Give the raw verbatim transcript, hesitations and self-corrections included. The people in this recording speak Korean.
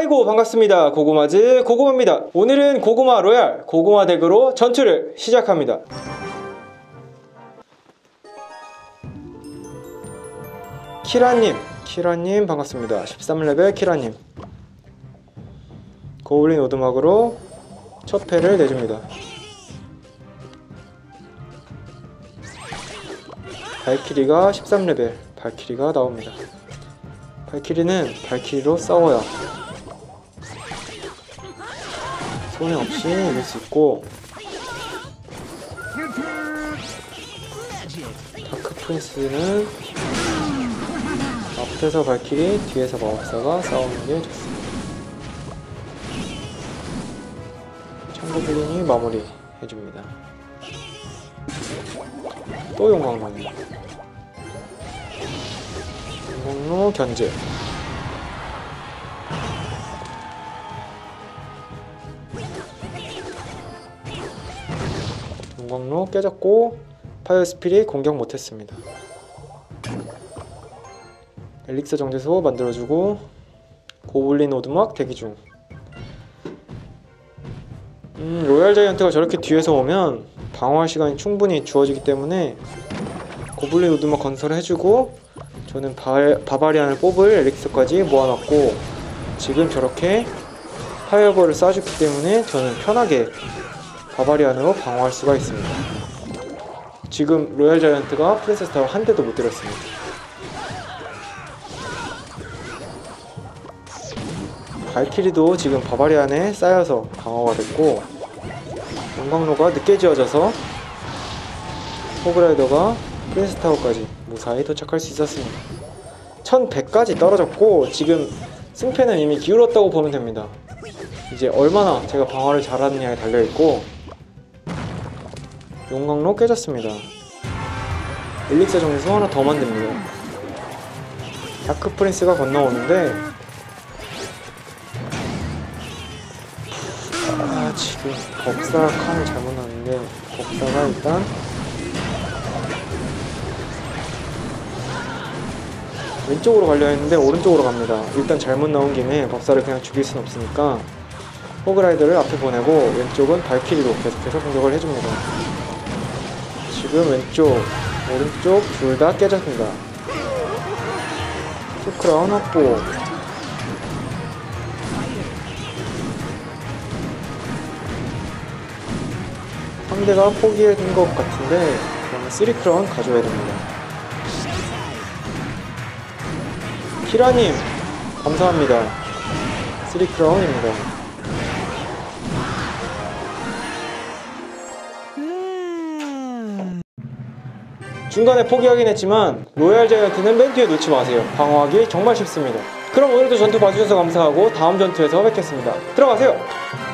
아이고 반갑습니다. 고구마즈 고구마입니다. 오늘은 고구마 로얄 고구마 덱으로 전투를 시작합니다. 키라님 키라님 반갑습니다. 십삼 레벨 키라님. 고블린 오두막으로 첫 패를 내줍니다. 발키리가 십삼 레벨 발키리가 나옵니다. 발키리는 발키리로 싸워야 손해 없이 이길 수 있고, 다크 프린스는 앞에서 발키리, 뒤에서 마법사가 싸우는 게 좋습니다. 청고블린이 마무리 해줍니다. 또 용광로 용광로 견제. 용광로 깨졌고 파이어 스피릿 공격 못했습니다. 엘릭서 정제소 만들어주고 고블린 오두막 대기중. 음, 로얄 자이언트가 저렇게 뒤에서 오면 방어할 시간이 충분히 주어지기 때문에 고블린 오두막 건설을 해주고, 저는 바, 바바리안을 뽑을 엘릭서까지 모아놨고 지금 저렇게 파이어볼을 쏴주기 때문에 저는 편하게 바바리안으로 방어할 수가 있습니다. 지금 로얄 자이언트가 프린세스 타워 한 대도 못 때렸습니다. 발키리도 지금 바바리안에 쌓여서 방어가 됐고, 용광로가 늦게 지어져서 호그라이더가 프린세스 타워까지 무사히 도착할 수 있었습니다. 천백까지 떨어졌고 지금 승패는 이미 기울었다고 보면 됩니다. 이제 얼마나 제가 방어를 잘하느냐에 달려있고, 용광로 깨졌습니다. 엘릭서 정리소 하나 더 만듭니다. 다크 프린스가 건너오는데 아, 지금 법사 칸을 잘못 놨는데 법사가 일단 왼쪽으로 가려 했는데 오른쪽으로 갑니다. 일단 잘못 나온 김에 법사를 그냥 죽일 순 없으니까 호그라이더를 앞에 보내고 왼쪽은 발키리로 계속해서 공격을 해줍니다. 지금 왼쪽, 오른쪽 둘 다 깨졌습니다. 투크라운 확보. 상대가 포기한 것 같은데 그러면 쓰리 크라운 가져야 됩니다. 키라님 감사합니다. 쓰리 크라운입니다. 중간에 포기하긴 했지만 로얄 자이언트는 맨 뒤에 놓지 마세요. 방어하기 정말 쉽습니다. 그럼 오늘도 전투 봐주셔서 감사하고 다음 전투에서 뵙겠습니다. 들어가세요.